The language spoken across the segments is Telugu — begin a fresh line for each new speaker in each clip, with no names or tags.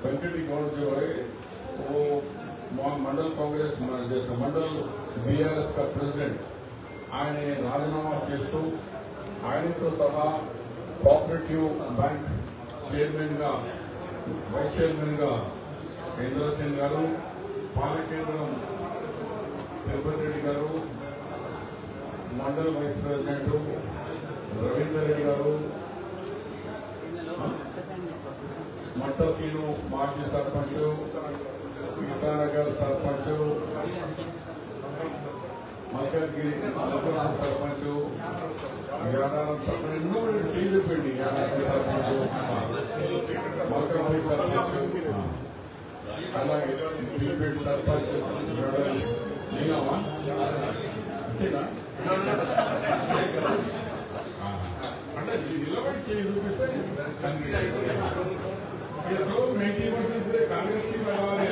वेंकटी गौड़ जो है वो मंडल कांग्रेस जैसे मंडल बीआरएस का प्रेसिडेंट ఆయన రాజీనామా చేస్తూ ఆయనతో సహా కోఆపరేటివ్ బ్యాంక్ చైర్మన్ గా వైస్ చైర్మన్ గా ఇంద్ర సింగ్ గారు, పాలకేంద్రం తిరుపతి రెడ్డి గారు, మండల్ వైస్ ప్రెసిడెంట్ రవీందర్ రెడ్డి గారు, మట్టసీను మాజీ సర్పంచ్, కిసానగర్ సర్పంచ్, మల్కాజ్గిరి సర్పంచ్, యాదారం సర్పంచ్, ఎన్నో చేయలేండి. యాదాద్రి సర్పంచ్, మల్కాజ్గిరి సర్పంచ్, అలాగే బీపేట్ సర్పంచ్ నేనమ్మా అంతేనా అంటే నిలబడి చేయి చూపిస్తే సో 90% कांग्रेस की बढ़ावा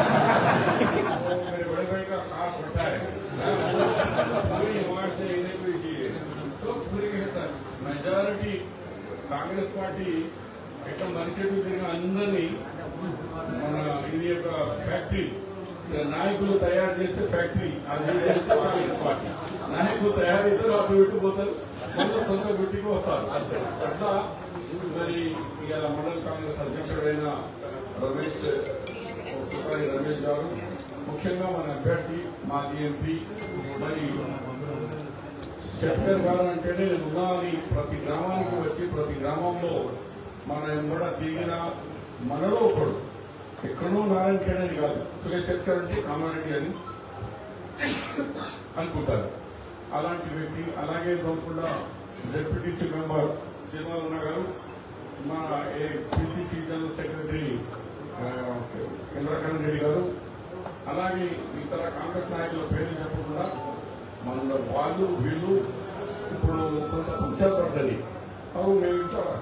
मेरे बड़े भाई का खास होता है पूरी हिमाचल से इन्हें कोई चाहिए सो पूरी मेजॉरिटी कांग्रेस पार्टी एकदम मनुष्य अंदर మన ఇది యొక్క ఫ్యాక్టరీ నాయకులు తయారు చేసే ఫ్యాక్టరీ అది కాంగ్రెస్ పార్టీ నాయకులు తయారు చేస్తారు, అటు ఇటు పోతారు, మళ్ళీ సొంత గుట్టికి వస్తారు. అట్లా మరి ఇవాళ మండల కాంగ్రెస్ అధ్యక్షుడైన రమేష్ గారు, ముఖ్యంగా మన అభ్యర్థి మాజీ ఎంపీ మరి శంకర్ గారు అంటేనే నేను ఉన్నాని ప్రతి గ్రామానికి వచ్చి ప్రతి గ్రామంలో మన కూడా తిరిగిన మనలో ఒకడు ఎక్కడో నారాయణ ఖేడ్ అని కాదు, సురేష్ శెట్కర్ అంటే కామారెడ్డి అని అనుకుంటారు. అలాంటి వ్యక్తి. అలాగే కాకుండా జెడ్పీటీసీ మెంబర్ జయమాలన్న గారు, మన PCC general secretary Indrakaran Reddy గారు, అలాగే ఇతర కాంగ్రెస్ నాయకుల పేర్లు చెప్పకుండా మన వాళ్ళు వీళ్ళు ఇప్పుడు కొంత ఉత్సాహపడ్డది. అవును మేము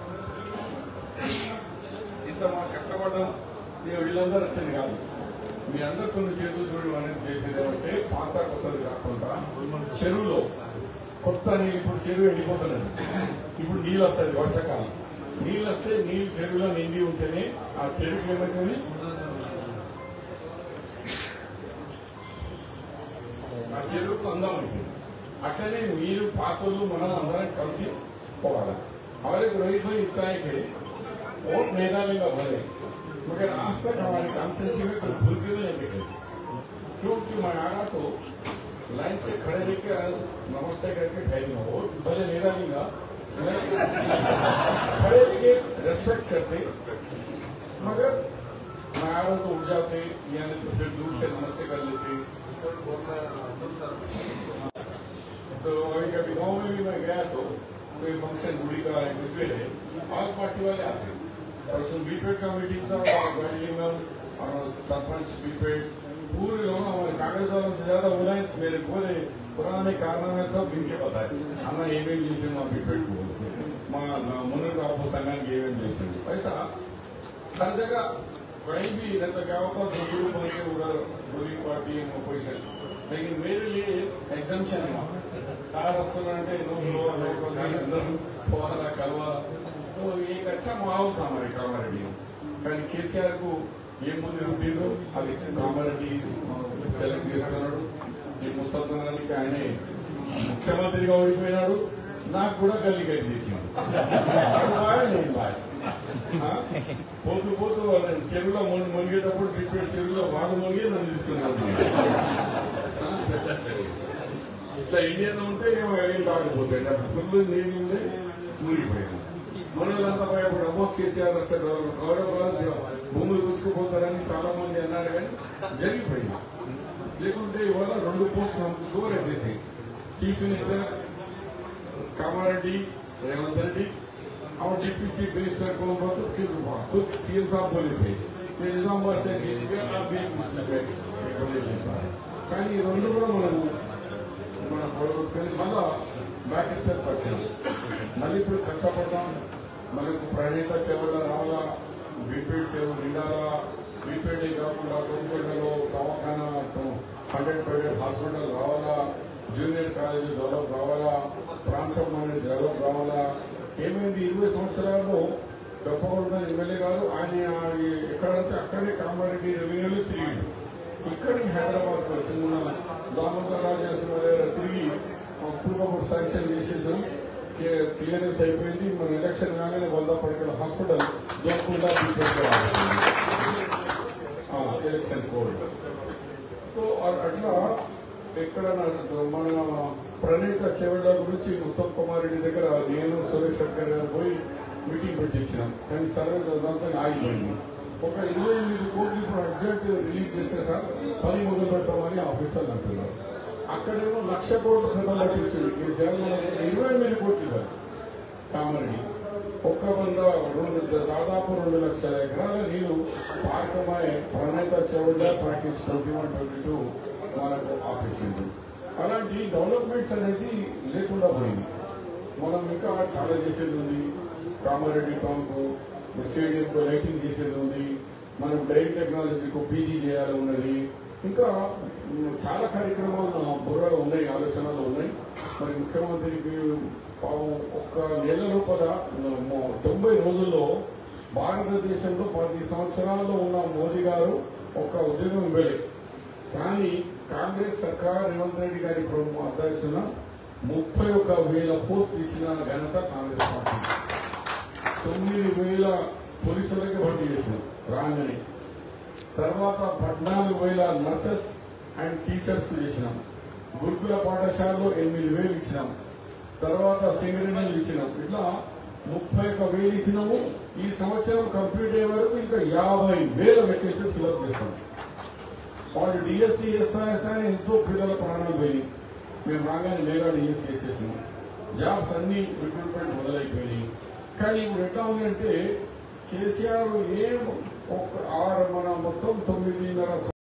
ఇంత మా కష్టపడ్డాం, వీళ్ళందరూ వచ్చింది కాదు. మీ అందరూ కొన్ని చేతులు చూడడం అనేది చేసేది ఏమంటే పాత కొత్తది కాకుండా చెరువులో కొత్త నీళ్ళు, ఇప్పుడు చెరువు ఎండిపోతున్నది, ఇప్పుడు నీళ్ళు వస్తుంది వర్షాకాలం, నీళ్ళు వస్తే నీళ్ళు చెరువులో నిండి ఉంటేనే ఆ చెరువుకి ఏమవుతుంది, ఆ చెరువుకు అందం ఉంటుంది. అట్లనే మీరు పాతలు మనం అందరం కలిసి పోవాలి. हमारे रोहित भाई इतना है कि वोट नहीं डालेगा भले, मगर आज तक हमारे कॉन्स्टिट्यूंसी में कोई भूल भी नहीं दिखे, क्योंकि मैं आ रहा तो लाइन से खड़े रहकर नमस्ते करके ठहरेंगे, वोट भले नहीं डालेगा, खड़े रहकर रेस्पेक्ट करते, मगर मैं आ रहा तो उठ जाते या तो फिर दूर से नमस्ते कर लेते. तो अभी कभी गाँव में भी मैं गया तो कोई फंक्शन बुढ़ी का कुछ भी है, ऑल पार्टी वाले आते हैं. और उसमें बीपेड का मीटिंग था, और सरपंच बीपेड पूरे लोग हमारे कांग्रेस वालों से ज्यादा बोला है. मेरे पूरे पुराने कारनामे सब इनके पता है. हमें ఏమేం చేసింది మా बीपेड को, మా మునుగు आपको संघाనికి ఏమేం చేసింది. ऐसा हर जगह कहीं भी इधर तक क्या होता है शुरू बन के उधर पूरी पार्टी अपोजिशन, लेकिन मेरे लिए एग्जाम्पशन है. सारा रस्ते फवारा कलवा तो एक अच्छा माहौल था हमारे कामारेड्डी में. కానీ కేసీఆర్ కు ఏం ముందు రూపీలో అది కామారెడ్డి సెలెక్ట్ చేసుకున్నాడు. ఈ ముసల్దానానికి ఆయనే ముఖ్యమంత్రిగా ఓడిపోయినాడు. నాకు కూడా గల్లి గడ్డి చేసింది. నేను బాయ్ పోతూ పోతూ చెరువులో మునిగేటప్పుడు రిపీట్ చెరువులో వాడు మునిగి నన్ను తీసుకున్నాడు. ఇట్లా ఇండియన్ ఉంటే ఏం రాకపోతాయి, ఫుల్ నీళ్ళు ఉంటే మునిగిపోయాను. మనలంతా భయపడి అమ్మో కేసీఆర్ వస్తే గౌరవ భూములు కూర్చుకుపోతారని చాలా మంది అన్నారు, కానీ జరిగిపోయింది. లేకుంటే ఇవాళ 2 పోస్టులు हमको दो रहते थे, चीफ मिनिस्टर कामारेड्डी रेवंत रेड्डी और डिप्टी चीफ मिनिस्टर कौन बोलते खुद सीएम साहब बोले थे मैं निजामाबाद से जीत गया, आप भी కానీ ఈ 2 కూడా మన పొడగొట్టుకొని మళ్ళా బ్యాక్ స్టెప్ వచ్చాం. మళ్ళీ ఇప్పుడు కష్టపడదాం, మనకు ప్రణీత చెవులు రావాలా, బీపీడ్ చెవులు నిండాలా. బీపీడ్ కాకుండా గోల్కొండలో దవాఖానా 100 హాస్పిటల్ రావాలా, జూనియర్ కాలేజీ డెవలప్ రావాలా, ప్రాంతం అనేది డెవలప్ రావాలా. ఏమైంది 20 సంవత్సరాల్లో గొప్పగొండ ఎమ్మెల్యే గారు ఆయన ఎక్కడంటే అక్కడే కామారెడ్డి రెవెన్యూలో తిరిగి ఇక్కడికి హైదరాబాద్కి వచ్చి మన దామోదర్ రాజేశ్వర దగ్గర తిరిగి అప్పుడు శాంక్షన్ చేసేసాం. క్లియరెన్స్ అయిపోయింది. మన ఎలక్షన్ కాగానే 100 పడకల హాస్పిటల్ దోకుండా ఎలక్షన్ కోడ్. సో అట్లా ఎక్కడ మన ప్రణీత చెవెళ్ళ గురించి ఉత్తమ్ కుమార్ రెడ్డి దగ్గర నేను సురేష్ శంకర్ గారు పోయి మీటింగ్ పెట్టించినాం. కానీ సర్వే దాంతో ఆగిపోయింది. ఒక 28 కోట్లు ఇప్పుడు అర్జెంట్ రిలీజ్ చేస్తే సార్ పని మొదలు పెట్టామని ఆఫీసర్లు అంటున్నారు. అక్కడేమో 1,00,000 కోట్ల ఖతాలు అట్టించింది. కేసీఆర్ 28 కోట్లు ఇవ్వాలి. కామారెడ్డి దాదాపు 2 లక్షల ఎకరాల నీళ్లు పార్కమాయ ప్రణీత చెవెళ్ళ ప్రాక్టీస్ 21-22 మనకు ఆపేసింది. అలాంటి డెవలప్మెంట్స్ అనేది లేకుండా పోయింది. మనం ఇంకా చాలా చేసేది ఉంది. కామారెడ్డి టౌన్కు స్టేడియంకు లైటింగ్ చేసేది ఉంది. మనం డైరీ టెక్నాలజీకు పీజీ చేయాలి ఉన్నది. ఇంకా చాలా కార్యక్రమాలు నా బుర్రలో ఉన్నాయి, ఆలోచనలు ఉన్నాయి. మరి ముఖ్యమంత్రికి ఒక్క నెల లోపల 90 రోజుల్లో భారతదేశంలో 10 సంవత్సరాల్లో ఉన్న మోదీ గారు ఒక్క ఉద్యోగం ఇవ్వలే. కానీ కాంగ్రెస్ సర్కార్ రేవంత్ రెడ్డి గారి అధ్యక్షున 31,000 పోస్టులు ఇచ్చిన ఘనత కాంగ్రెస్ పార్టీ. 9,000 పోలీసులకి భర్తీ చేసినాం రాగానే. తర్వాత 14,000 నర్సెస్ అండ్ టీచర్స్ చేసినాం. గురుకుల పాఠశాలలో 8,000 ఇచ్చినాం. తర్వాత సింగరేణులు ఇచ్చినాం. ఇట్లా 31,000 ఇచ్చినాము. ఈ సంవత్సరం కంప్లీట్ అయ్యే వరకు ఇంకా 50,000 వెకేషన్స్ ఫిల్అప్ చేస్తాం. వాళ్ళు డిఎస్సీ ఎస్ఐఎస్ అని ఎంతో పిల్లల ప్రాణాలు పోయినాయి. మేము రాగానే మేఘా డిఎస్సీ చేసేసినాం. జాబ్స్ అన్ని రిక్రూట్మెంట్ మొదలైపోయినాయి. కానీ ఇప్పుడు ఎట్లా ఉంది అంటే కేసీఆర్ మన మొత్తం 9.5